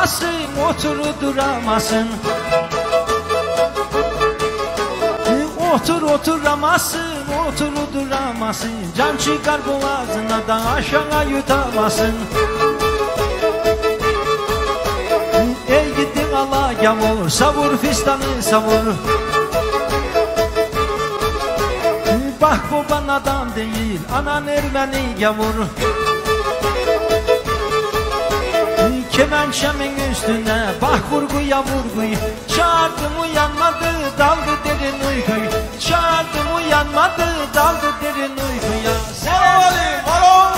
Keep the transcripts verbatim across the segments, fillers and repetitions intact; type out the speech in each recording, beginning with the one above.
duramazsın, otur duramazsın. Otur oturamazsın, otur duramazsın. Can çıkar boğazına da aşağı yutamazsın. Ey gittin ala yağmur, savur fistanı savur. Bak baban adam değil, anan Ermeni yavur. Kemençemin üstüne bak vurguya vurguyu. Çağırdım uyanmadı, daldı derin uykuyu. Çağırdım uyanmadı, daldı derin uykuya. Varoli, varol.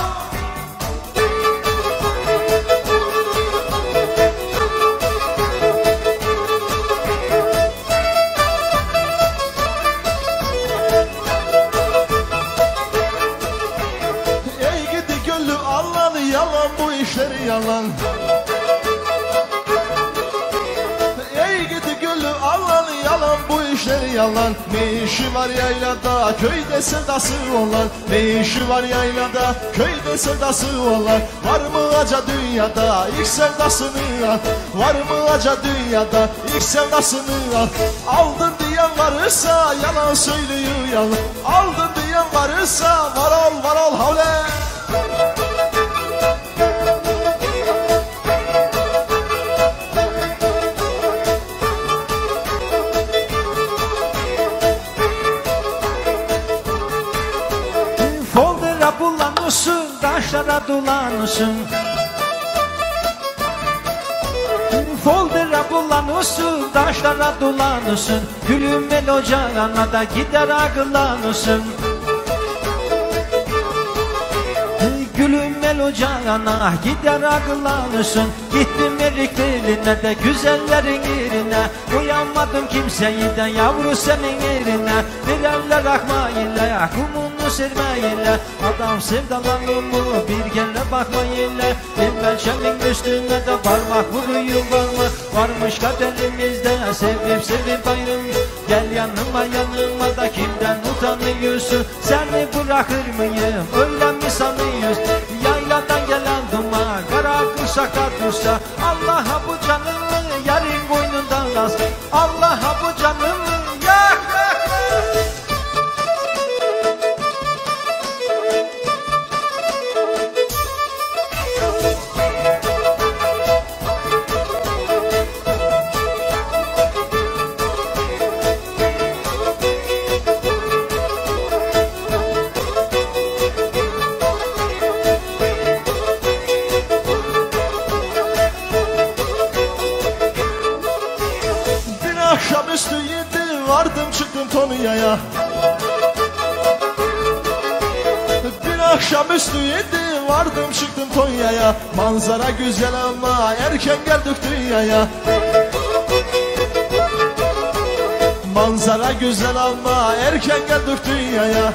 Ey gidi gönlü Allah'ın, yalan bu işleri yalan. Yalan bu işleri yalan. Ne işi var yaylada köyde sevdası olan? Ne işi var yaylada köyde sevdası olan? Var mı aca dünyada ilk sevdasını al? Var mı aca dünyada ilk sevdasını al? Aldın diyen varırsa yalan söylüyor yalan. Aldın diyen varırsa var ol var ol havle. Foldera bulanırsın, taşlara dolanırsın. Foldera bulanırsın, taşlara dolanırsın. Gülüm el ocağına da gider ağlanırsın. Gülüm el ocağına gider ağlanırsın. Gittim eriklerine de güzellerin yerine. Uyanmadım kimseyi de yavru senin yerine. Birenler akmayla kumunu sermeyle. Adam sevdalanır mı bir kere bakmayla. Pençemin üstüne de parmak vuruyor var. Varmış kaderimizde sevip sevip ayrım. Gel yanıma yanıma da kimden utanıyorsun? Seni bırakır mıyım öyle mi sanıyorsun? Yayladan gelen duman kara kuşakta dursa. Allah'a bu canımı yarın boynundan az. Allah'a bu canımı yak yak yak. Akşamüstü yedi vardım çıktım Tonya'ya. Bir akşamüstü yedi vardım çıktım Tonya'ya. Manzara güzel ama erken geldik dünyaya. Manzara güzel ama erken geldik dünyaya.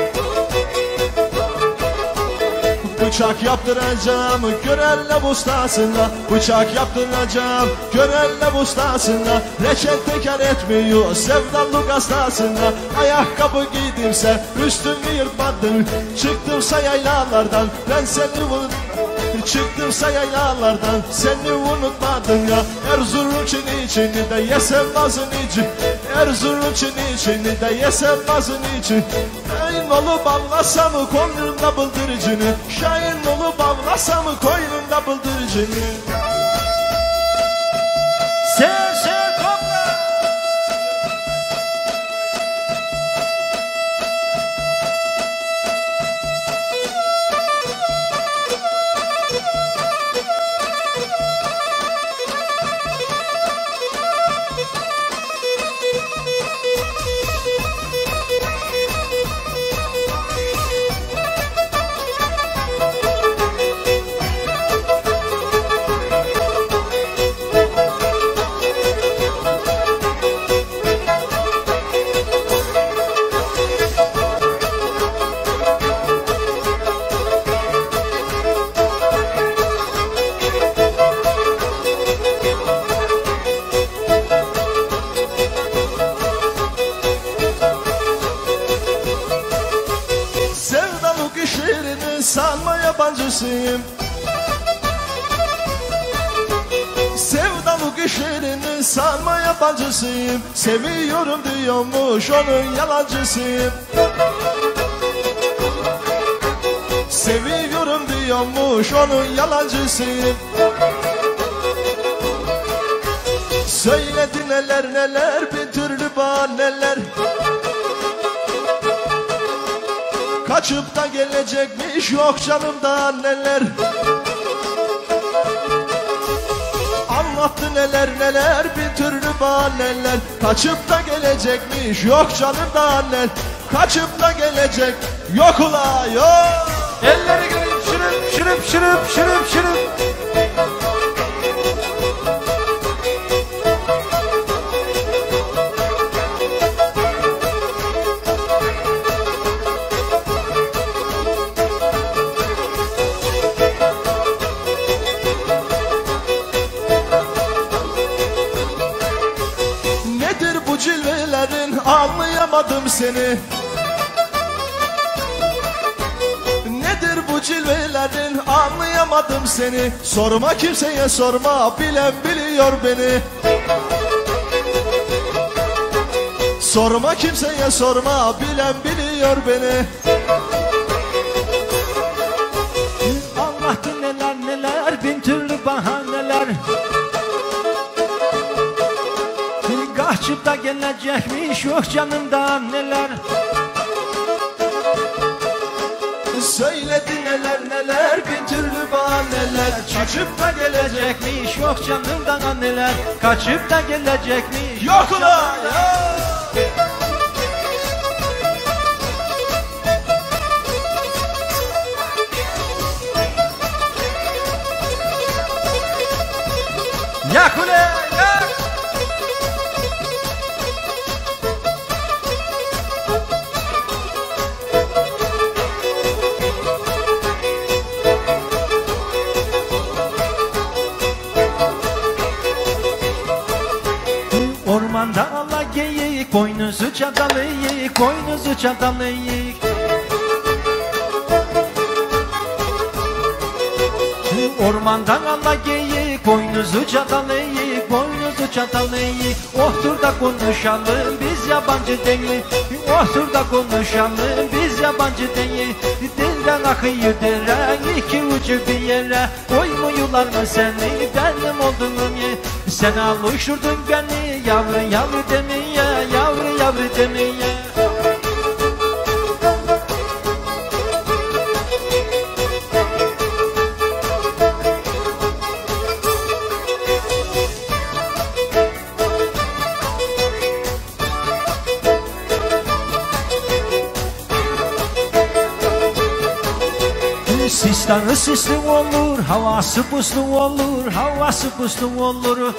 Bıçak yaptıracağım Görelle bustasında. Bıçak yaptıracağım Görelle bustasında. Reçet teker etmiyor sevdalık hastasında. Ayakkabı giydimse üstümü yırtmadım. Çıktımsa yaylalardan ben seni vurdum. Çıktımsa yaylalardan seni unutmadım ya. Erzurum çini çini de yesem bazın için. Erzurum çini çini de yesem bazın için. Şahin olup avlasam koynumda bıldırıcını. Şahin olup avlasam koynumda bıldırıcını. Ser ser kopla. Sanma yabancısıyım. bu kişinin sanma yabancısıyım. Seviyorum diyormuş onun yalancısıyım. Seviyorum diyormuş onun yalancısıyım. Söyledi neler neler bir türlü bahaneler. Kaçıp da gelecekmiş yok canımdan neler. Anlattı neler neler bir türlü bahaneler. Kaçıp da gelecekmiş yok canımdan neler. Kaçıp da gelecek yok ula yok. Elleri göreyim şırıp şırıp şırıp şırıp şırıp. Nedir bu cilvelerin anlayamadım seni. Nedir bu cilvelerin anlayamadım seni. Sorma kimseye sorma bilen biliyor beni. Sorma kimseye sorma bilen biliyor beni. Anlattı neler neler bin türlü bahaneler. Kaçıp da gelecekmiş yok canımdan neler. Söyledi neler neler bin türlü bahaneler. Kaçıp da gelecekmiş yok canımdan neler. Kaçıp da gelecekmiş yok ulan yak ule yak. Ormanda ala geyik, boynuzu çatalıyık, boynuzu çatalıyık. Ormandan ala geyik, boynuzu çatalıyık, boynuzu çatalıyık. Otur da konuşalım biz yabancı değil. Otur da konuşalım biz yabancı değil. Dilden akıyor dere, iki ucu bir yere. Koymuyular mı seni benim olduğum yer. Sen alıştırdın beni yavru yavru demeye, yavru yavru demeye. Sistanı sisli olur, havası puslu olur, havası puslu olur.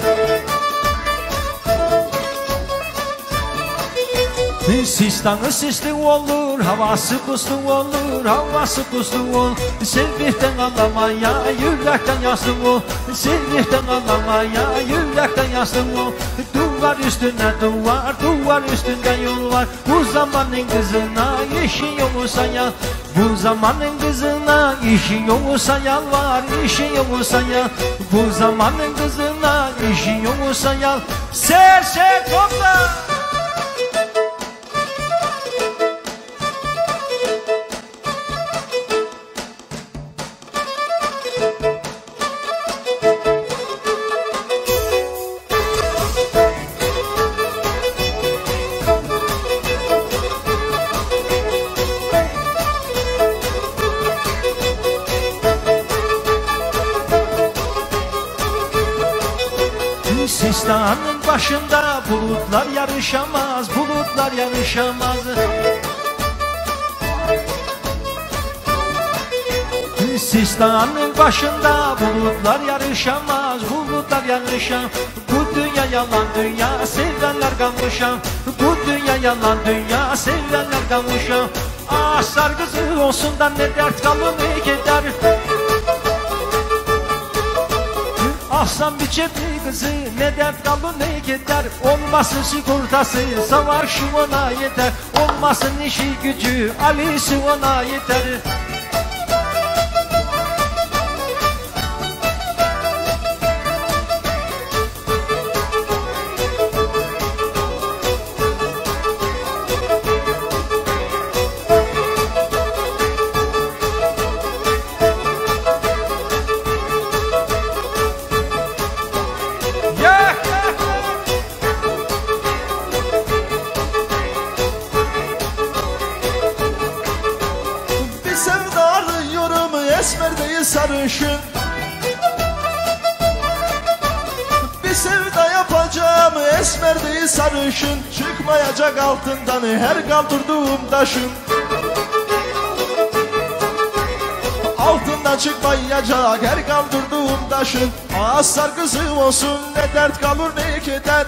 Sistanı sisli olur, havası puslu olur, havası puslu olur. Sevdikten anlamaya, yürekten yazdım o. Sevdikten anlamaya, yürekten yazdım o. Duvar üstüne duvar, duvar üstünde yol var. Bu zamanın kızına işi yoksa ya. Bu zamanın kızına işi yoksa yalvar, işi yoksa ya. Bu zamanın kızına işi yoksa yal. Ser ser topla. Sistanın başında bulutlar yarışamaz, bulutlar yarışamaz. Sistanın başında bulutlar yarışamaz, bulutlar yarışamaz. Bu dünya yalan dünya, sevenler kalmışam. Bu dünya yalan dünya, sevenler kalmışam. Asar kızı olsun da ne dert kalır ne keder. Aslan biçimli kızı ne dert kalır ne keder. Olmasın sigortası savaşı ona yeter. Olmasın işi gücü Ali'si ona yeter. sevda arıyorum, esmer değil sarışın. Bir sevda yapacağım, esmer değil sarışın. Çıkmayacak altından her kaldırdığım taşın. Altından çıkmayacak her kaldırdığım taşın. Aslar kızı olsun, ne dert kalır ne keder.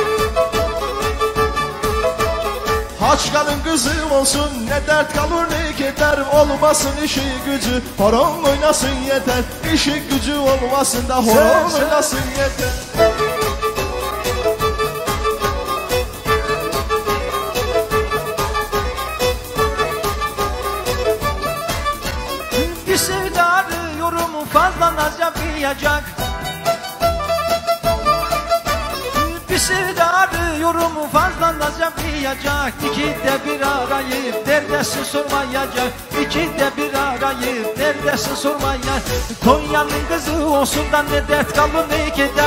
Haçkanın kızı olsun, ne dert kalır ne keder. Olmasın işi gücü, horon oynasın yeter. İşi gücü olmasın da horon sen, oynasın sen. Yeter. Bir sevda arıyorum, fazla naz yapmayacak. Bir sevda arıyorum, fazla naz yapmayacak. İkide bir arayıp neredesin sormayacak. İkide bir arayıp neredesin sormayacak. Konya'nın kızı olsun da ne dert kalır ne keder.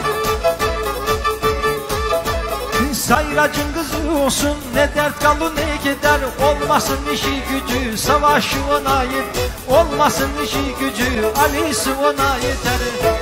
Sayracın kızı olsun, ne dert kalır ne keder. Olmasın işi gücü, savaşı ona yeter. Olmasın işi gücü, Ali'si ona yeter.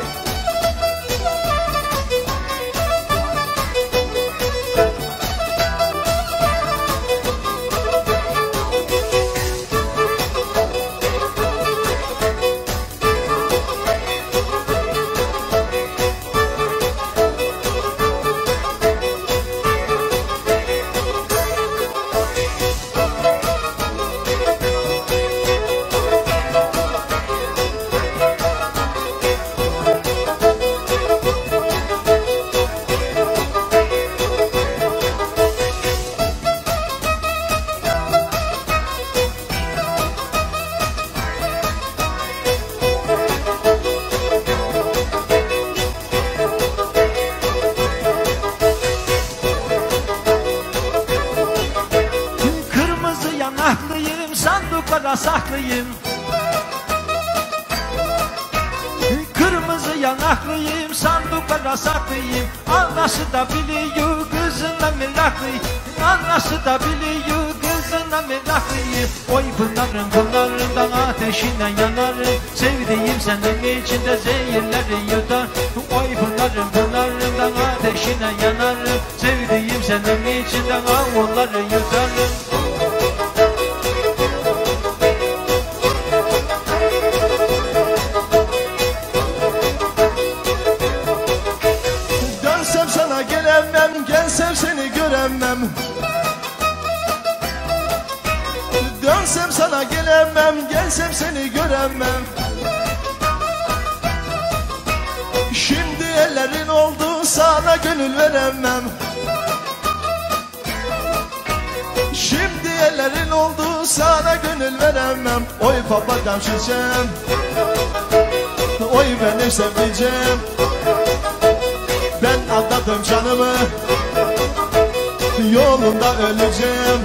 Sandıklara saklıyım. Kırmızı yanaklıyım, sandıklara saklıyım. Anası da biliyor, kızına meraklıyım. Anası da biliyor, kızına meraklıyım. Oy pınarın pınarından ateşinden yanarım. Sevdiğim senin içinde zehirleri yutar. Oy pınarın pınarından ateşinden yanarım. Sevdiğim senin içinden avulları yutarım. Gelsem seni göremem. Dönsem sana gelemem, gelsem seni göremem. Şimdi ellerin oldu, sana gönül veremem. Şimdi ellerin oldu, sana gönül veremem. Oy papadan çiçeğim, oy beni seveceğim. Ben adadım canımı, yolunda öleceğim.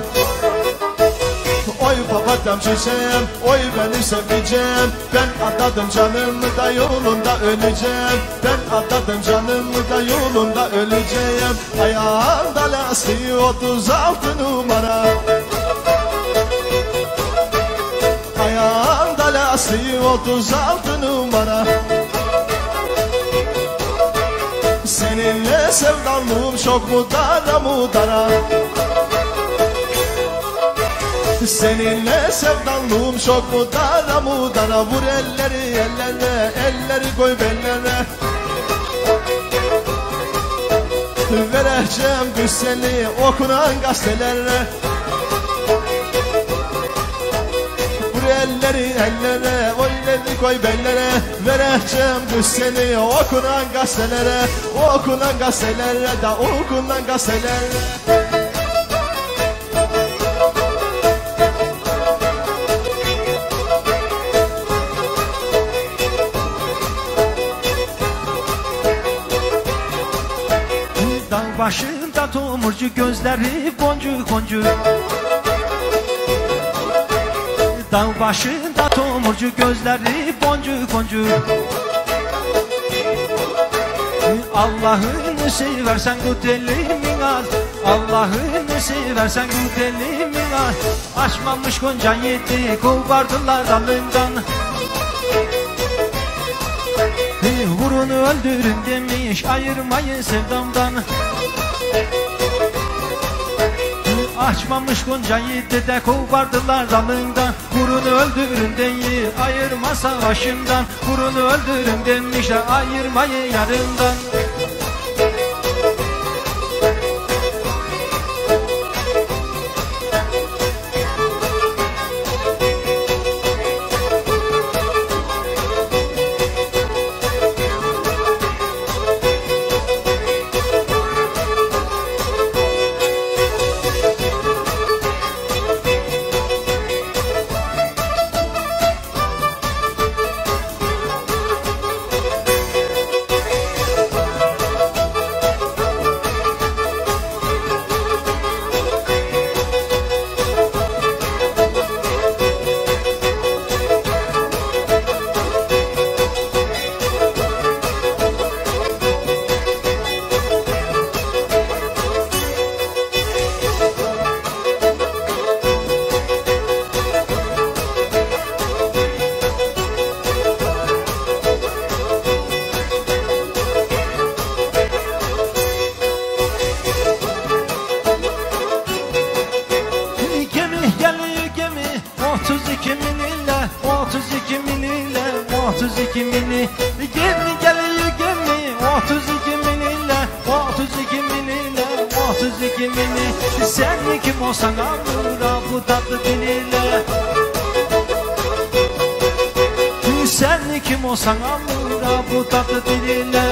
Oy papatyam çiçeğim, oy beni seveceğim. Ben adadım canımı da yolunda öleceğim. Ben adadım canımı da yolunda öleceğim. Ayağımda lastiği otuz altı numara. Ayağımda lastiği otuz altı numara. Seninle sevdalığım çok mudara mudara. Seninle sevdalığım çok mudara mudara. Vur elleri ellerine, elleri koy bellere. Vereceğim güzeli okunan gazetelere. Vur elleri ellere, o elleri koy bellere. Vereceğim güzeli okunan gazetelere. Okunan gazetelere da okunan gazetelere. Dağ başında tomurcu, gözleri boncuk boncuk. Dağ başında tomurcu, gözleri boncuk boncuk. Allah'ını seversen bu delimin az. Allah'ını seversen bu delimin Açmamış gonca yedi kovardılar dalından. Vurunu öldürün demiş ayırmayın sevdamdan. Açmamış gonca yedi de kovardılar dalından. Vurunu öldürün deyi ayırma savaşından. Vurunu öldürün demişler ayırmayın yarından. otuz iki miniyle, otuz iki miniyle, otuz iki mini. Gemi geliyor gemi, otuz iki miniyle, otuz iki miniyle, otuz iki mini. Sen kim olsan alır bu tatlı diliyle. Sen kim olsan alır bu tatlı diliyle.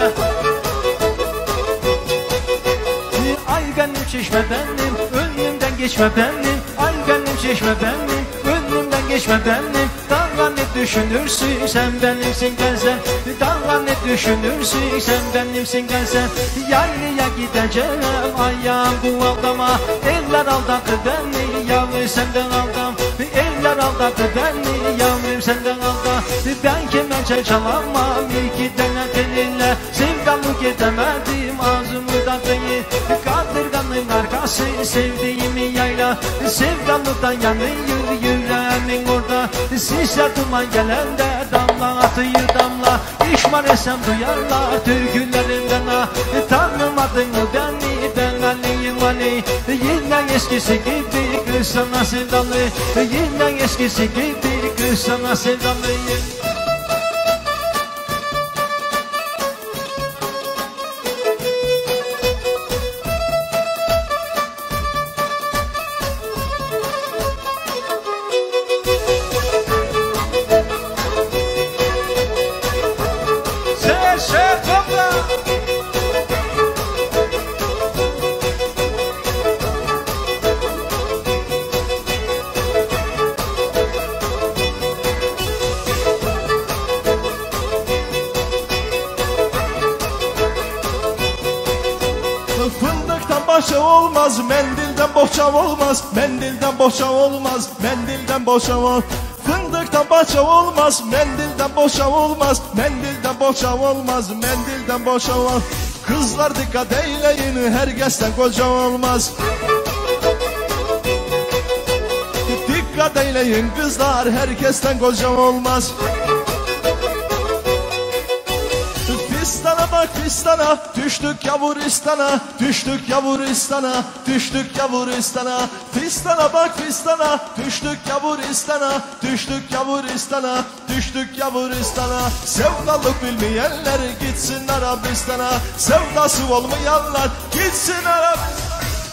Ay benim çeşme benim, önümden geçme benim. Ay benim çeşme benim, önümden geçme benim. Daha ne düşünürsün sen benimsin gelsen. Daha ne düşünürsün sen benimsin gelsen. Yaylaya gideceğim ayağım bu aldama. Eller aldattı beni yavrum senden aldam. Eller aldattı beni yavrum senden aldam. Ben kemençe çalamam iki tane telinle. Sevdalık edemedim ağzımı da değil. Kadırganın arkası sevdiğimi yayla. Sevdalıktan yanıyor yüreğimin orada. Sisler duman gelende damla atıyor damla. İşmar etsem duyarlar türkülerinden ha. Tanımadın mı beni ben Ali'yim Ali. Yine eskisi gibi kız sana sevdalı. Yine eskisi gibi kız sana sevdalıyım. Fındıktan başa olmaz, mendilden bohça olmaz. Mendilden bohça olmaz, mendilden bohça olmaz. Fındıktan başa olmaz, mendilden bohça olmaz. Mendilden bohça olmaz, mendilden bohça olmaz. Kızlar dikkat eyleyin, herkesten koca olmaz. Dikkat eyleyin kızlar, herkesten koca olmaz. Pistana bak pistana, düştük Yavuristan'a, düştük Yavuristan'a, düştük Yavuristan'a. Pistana bak pistana, düştük Yavuristan'a, düştük Yavuristan'a, düştük Yavuristan'a. Sevdalık bilmeyenler gitsin Arabistan'a, sevdası olmayanlar gitsin Arabistan'a.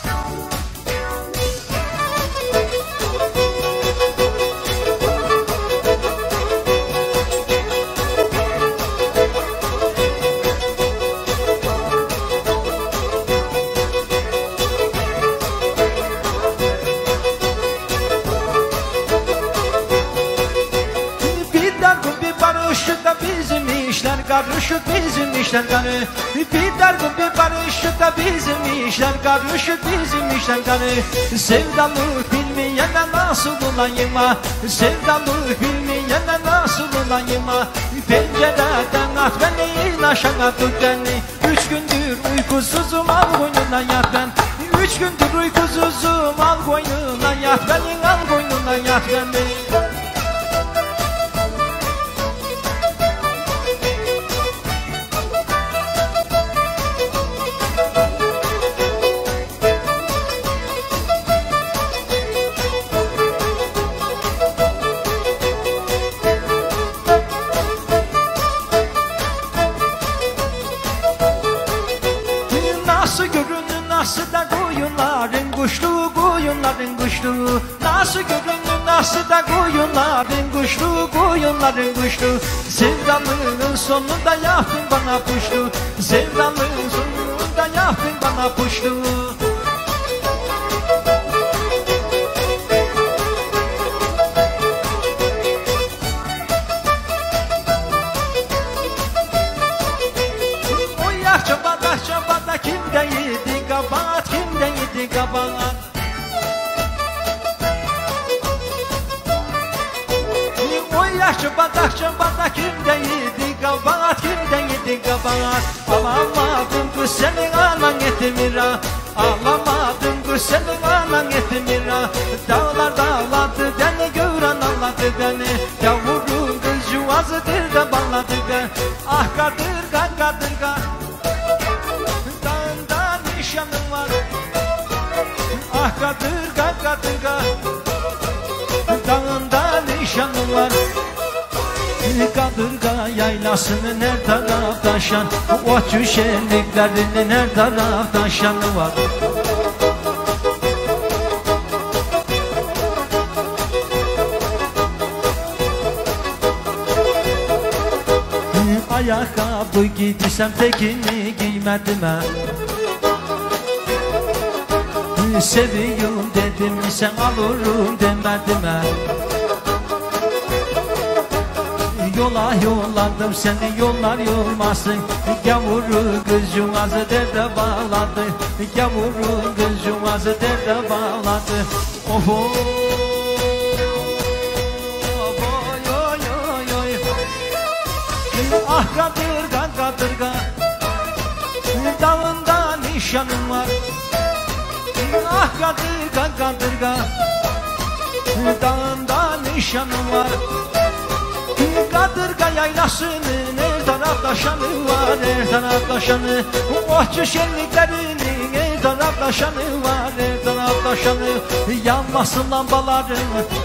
Bizim işler karışık, bizim işler karı. Bir dargın bir barışık da bizim işler karışık, bizim işler karı. Sevdalık bilmeyene nasıl bulayım ha? Sevdalık bilmeyene nasıl bulayım ha? Pencereden at beni, aşağı tut beni. Üç gündür uykusuzum, al boynuna yat ben. Üç gündür uykusuzum, al koynuna yat beni, al koynuna yat beni. Nasıl görünür, nasıl da koyunların kuşluğu, koyunların kuşluğu. Nasıl görünür, nasıl da koyunların kuşluğu, koyunların kuşluğu. Sevdalının sonunda yaptın bana puşlu, sevdalının sonunda yaptın bana puşlu. O ya çabada çabada kimden yedi kabahat, kimden yedi kabahat. O ya çabada çabada kimden yedi kabahat, kimden yedi kabahat. Alamadım kız senin anan etimira, alamadım kız senin anan etimira. Dağlar dağladı beni, gören anladı beni. Yavrum kız yuvazıdır da bağladı beni. Ah kadırga kadırga, dağında nişanım var. Ah kadırga kadırga, dağında nişanım var. Kadırga yaylasının her taraftan şan, o şenliklerinin her taraftan şanı var. Ayakkabı giydirsem tekini giymedim ha. Seviyorum dedim sen alırım demedim ha. Yola yolladım seni, yollar yolmasın. Gavuru kız yuvazı derde bağladı, gavuru kız yuvazı derde bağladı. Oh oh. Ah kadırga kadırga, dağında nişanım var. Ah kadırga kadırga, dağında nişanım var. Kadırga yaylasının her tarafta şanı var, her tarafta şanı. Ohçu şenliklerinin her tarafta şanı var, her tarafta şanı. Yanmasın lambaların,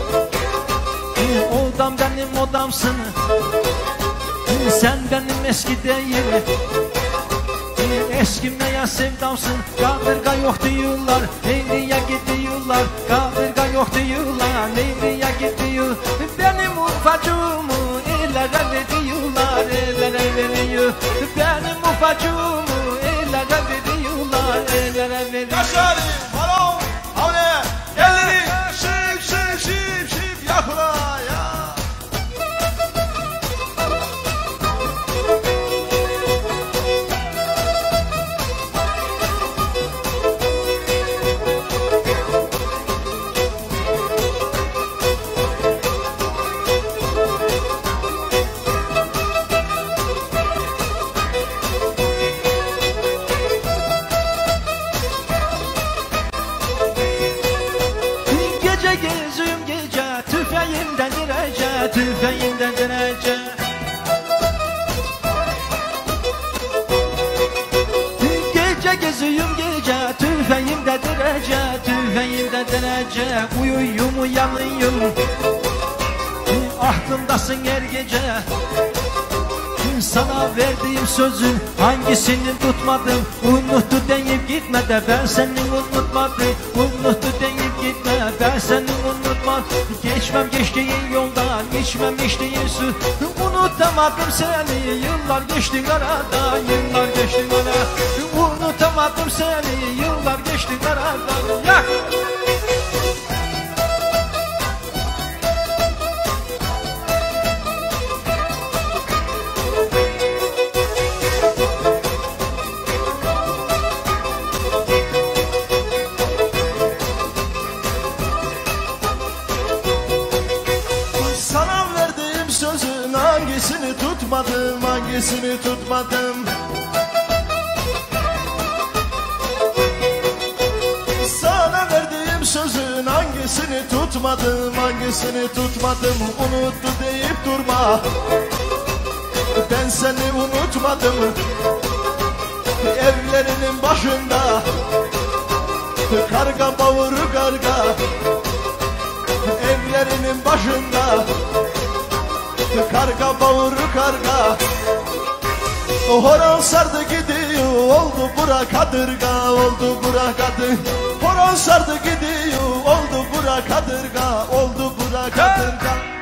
odam benim odamsın. Sen benim eski değil, eskimeye sevdamsın. Kadırga yok diyorlar, nereye gidiyorlar? Kadırga yok diyorlar, nereye gidiyor? Benim ufacığımı ellere veriyorlar, ellere veriyor. Benim ufacığımı ellere veriyorlar, ellere veriyor. Yaşarım, balon, havle, elleri şıp şıp şıp şıp yakula ya. Gece geziyorum gece, tüfeğimden direce, tüfeğimden direce. Gece geziyorum gece, tüfeğimden direce, tüfeğimden direce. Uyuyum uyanıyorum, aklımdasın her gece. Sana verdiğim sözün hangisini tutmadım? Unuttu deyip gitme de ben seni unutmadım. Unuttu deyip gitme ben seni unutmadım. Geçmem geçtiğin yoldan, içmem içtiğin su. Unutamadım seni, yıllar geçti arada, yıllar geçti arada. Unutamadım seni, yıllar geçti arada. Yak! Hangisini tutmadım, hangisini tutmadım? tutmadım, hangisini tutmadım, unuttu deyip durma. Ben seni unutmadım, evlerinin başında karga bağırı karga, evlerinin başında karga bağırı karga. Horon sardı gidiyor, oldu bura kadırga, oldu bura kadır. Horon sardı gidiyor, oldu bura kadırga, oldu bura kadırga.